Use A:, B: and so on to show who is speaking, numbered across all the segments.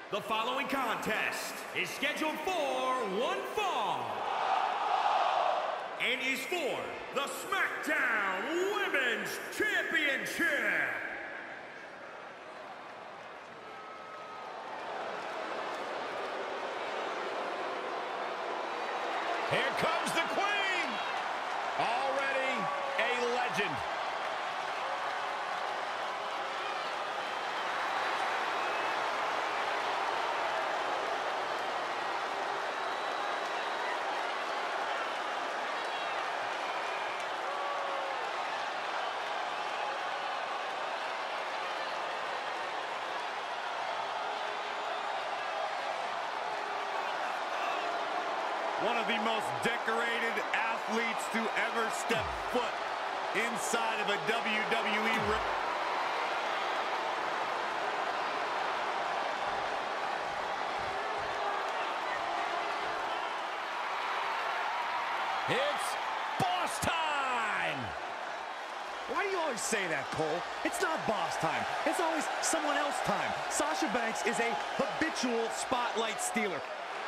A: The following contest is scheduled for one fall and is for the SmackDown Women's Championship.
B: Here comes the Queen! Already a legend.
C: One of the most decorated athletes to ever step foot inside of a WWE ring.
B: It's boss time!
D: Why do you always say that, Cole? It's not boss time. It's always someone else time. Sasha Banks is a habitual spotlight stealer.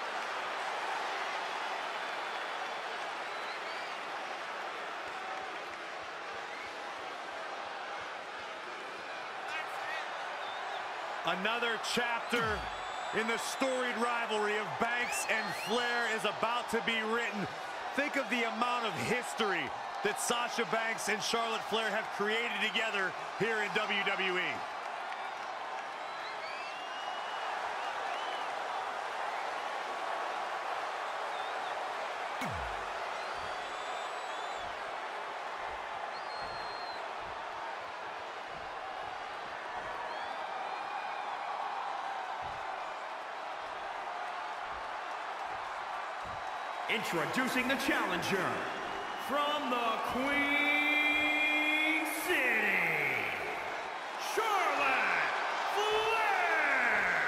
C: Another chapter in the storied rivalry of Banks and Flair is about to be written. Think of the amount of history that Sasha Banks and Charlotte Flair have created together here in WWE.
A: Introducing the challenger from the Queen City, Charlotte Flair.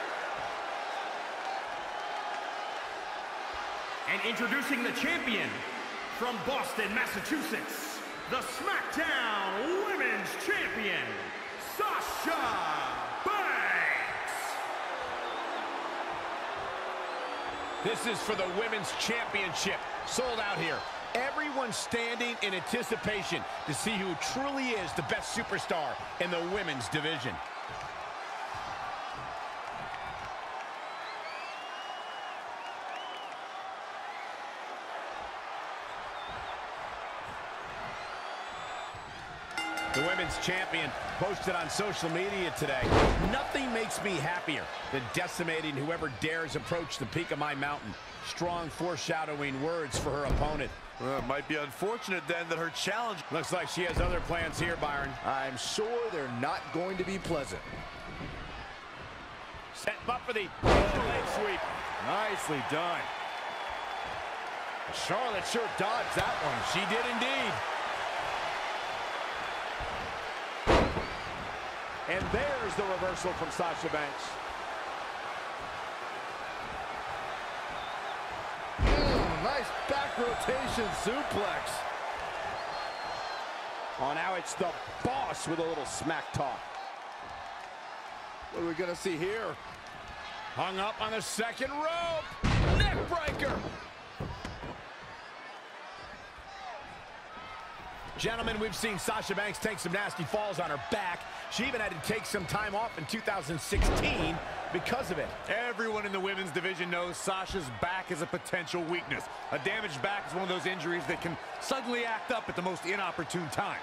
A: And introducing the champion from Boston, Massachusetts, the SmackDown Women's Champion, Sasha Banks.
B: This is for the Women's Championship. Sold out here. Everyone's standing in anticipation to see who truly is the best superstar in the women's division. The women's champion posted on social media today, "Nothing makes me happier than decimating whoever dares approach the peak of my mountain." Strong foreshadowing words for her opponent.
C: Well, it might be unfortunate then that her challenge...
B: Looks like she has other plans here, Byron.
D: I'm sure they're not going to be pleasant.
B: Setting up for the leg sweep.
D: Nicely done. Charlotte sure dodged that one.
B: She did indeed.
D: And there's the reversal from Sasha Banks. Nice back rotation suplex. Oh, now it's the boss with a little smack talk. What are we gonna see here?
B: Hung up on the second rope. Neck breaker. Gentlemen, we've seen Sasha Banks take some nasty falls on her back. She even had to take some time off in 2016 because of it.
C: Everyone in the women's division knows Sasha's back is a potential weakness. A damaged back is one of those injuries that can suddenly act up at the most inopportune time.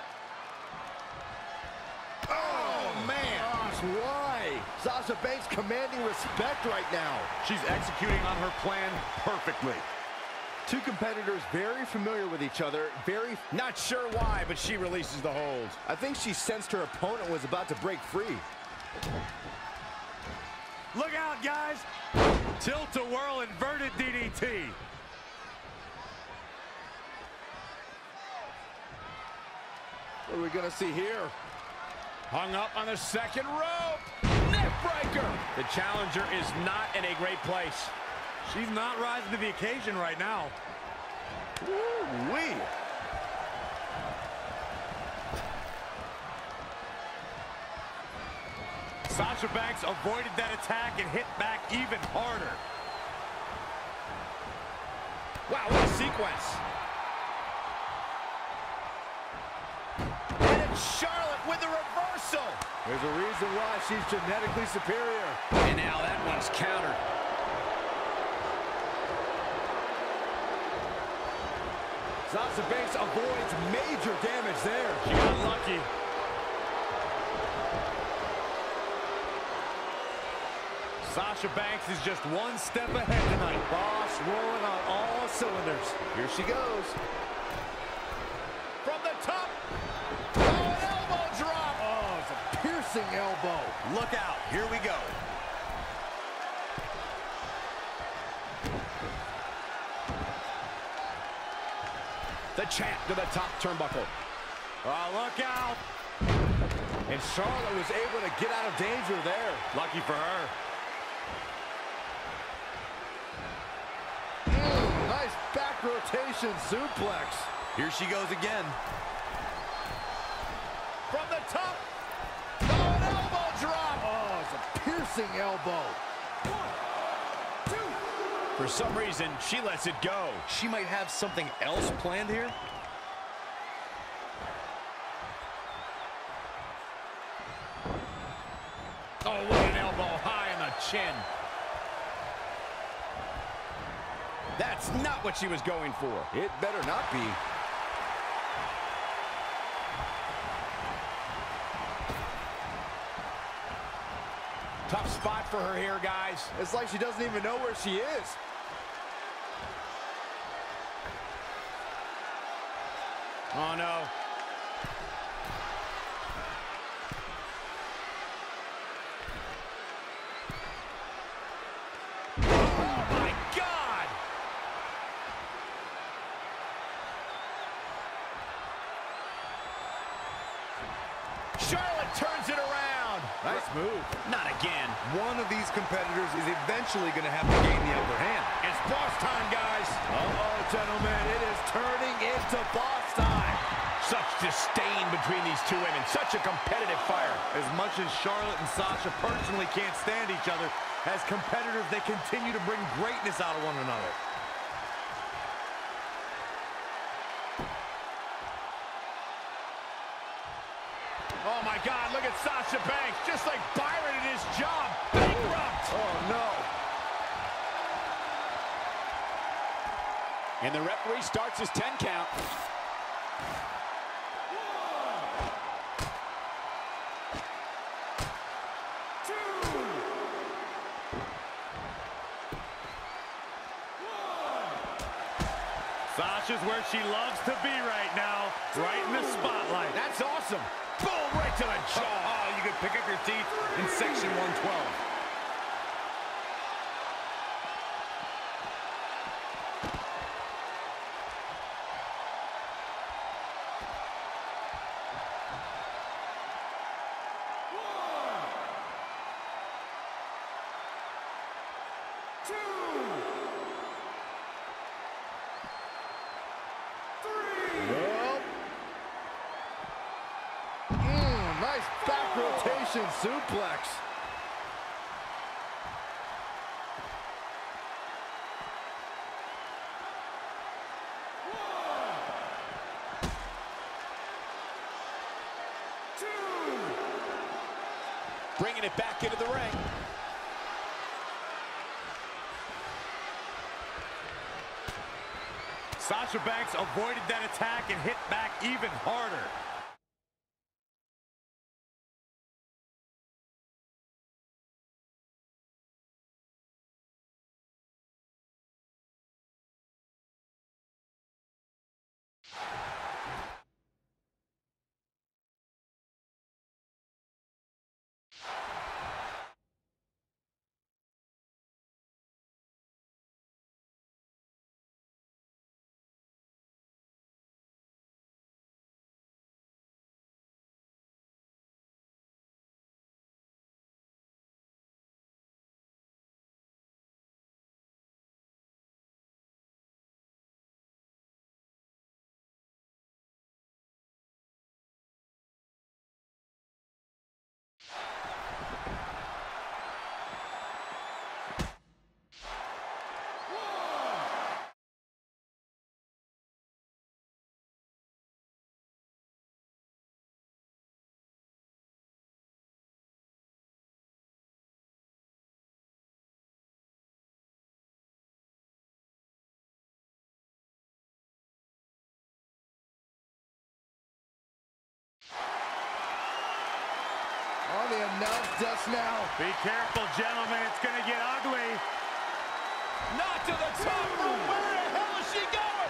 D: Oh, man. Gosh, why? Sasha Banks commanding respect right now.
C: She's executing on her plan perfectly.
D: Two competitors very familiar with each other,
B: Not sure why, but she releases the hold.
D: I think she sensed her opponent was about to break free.
C: Look out, guys. Tilt-a-whirl inverted DDT.
D: What are we gonna see here?
B: Hung up on the second rope. Neck breaker. The challenger is not in a great place.
C: She's not rising to the occasion right now.
D: Woo-wee.
C: Sasha Banks avoided that attack and hit back even harder.
B: Wow, what a sequence. And it's Charlotte with the reversal.
D: There's a reason why she's genetically superior.
B: And now that one's countered.
D: Sasha Banks avoids major damage there.
C: She got lucky. Sasha Banks is just one step ahead tonight.
D: Boss rolling on all cylinders. Here she goes.
B: From the top. Oh, an elbow drop.
D: Oh, it's a piercing elbow.
C: Look out. Here we go.
B: The champ to the top turnbuckle.
C: Oh, look out.
D: And Charlotte was able to get out of danger there.
C: Lucky for her.
D: Nice back rotation suplex.
C: Here she goes again.
B: From the top. Oh, an elbow drop.
D: Oh, it's a piercing elbow.
B: For some reason, she lets it go.
C: She might have something else planned here.
B: Oh, what an elbow high on the chin. That's not what she was going for.
D: It better not be.
B: Tough spot for her here, guys.
D: It's like she doesn't even know where she is.
B: Oh, no. Oh, my God! Charlotte turns it around.
D: Nice move.
B: Not again.
C: One of these competitors is eventually going to have to gain the upper hand.
B: It's boss time, guys.
D: Uh-oh, gentlemen. It is turning into boss time.
B: Such disdain between these two women. Such a competitive fire.
C: As much as Charlotte and Sasha personally can't stand each other, as competitors, they continue to bring greatness out of one another.
B: Oh, my God, look at Sasha Banks. Just like Byron in his job. Bankrupt.
D: Oh, no.
B: And the referee starts his 10 count.
C: Sasha's where she loves to be right now, right in the spotlight.
B: That's awesome. Boom, right to the jaw.
C: Oh, you could pick up your teeth in section 112.
D: Nice back rotation suplex.
B: Bringing it back into the ring.
C: Sasha Banks avoided that attack and hit back even harder.
E: on the announce desk now.
C: Be careful, gentlemen. It's going to get ugly.
B: Not to the top rope. Where the hell is she going?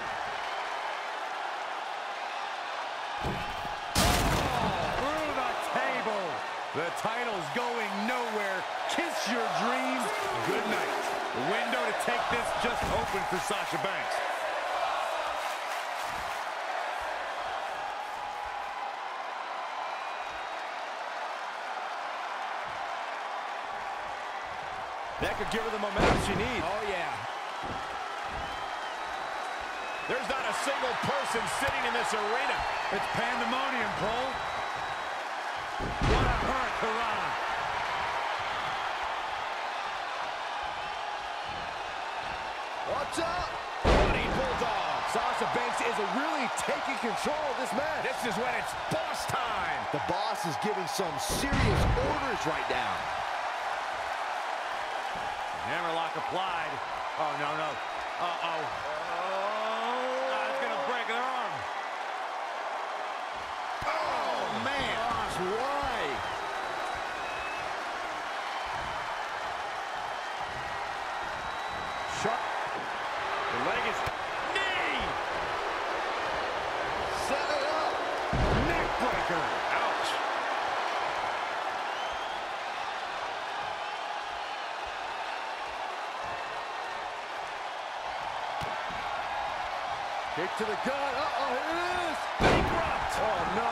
D: Through the table. The title's going nowhere. Kiss your dreams. Good night.
C: The window to take this just opened for Sasha Banks.
D: That could give her the momentum she needs.
B: Oh, yeah. There's not a single person sitting in this arena.
C: It's pandemonium, Cole. What a hurricanrana.
E: Watch out!
B: Bloody bulldog.
E: Sasha Banks is really taking control of this match.
B: This is when it's boss time.
E: The boss is giving some serious orders right now.
C: Hammerlock applied. Oh, no, no. Uh-oh. It's going to break her arm.
E: Oh, man. Gosh, why?
C: Sharp. The leg is... Knee!
E: Set it up.
C: Neck breaker. Ouch.
E: Kick to the gut. Uh-oh, here it is.
C: Bankrupt.
E: Oh, no.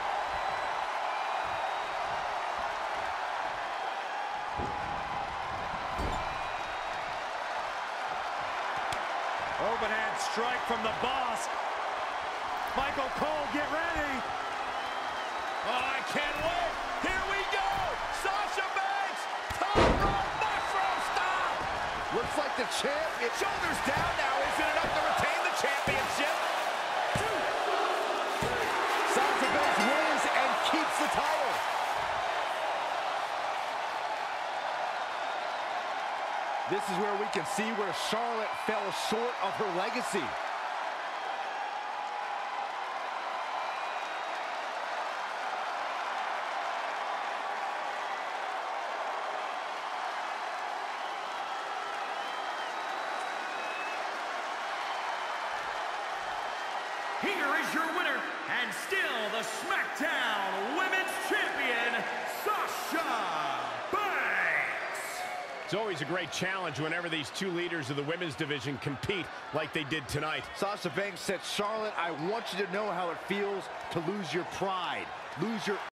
C: Overhand strike from the boss. Michael Cole, get ready.
B: Oh, I can't wait. Here we go. Sasha Banks. Top rope mushroom stop.
E: Looks like the champ.
B: Shoulders down now. Is it enough to retain the championship?
E: Sasha Banks wins and keeps the title. This is where we can see where Charlotte fell short of her legacy.
A: Here is your winner, and still the SmackDown Women's Champion, Sasha Banks.
B: It's always a great challenge whenever these two leaders of the women's division compete like they did tonight.
E: Sasha Banks said, Charlotte, I want you to know how it feels to lose your pride, lose your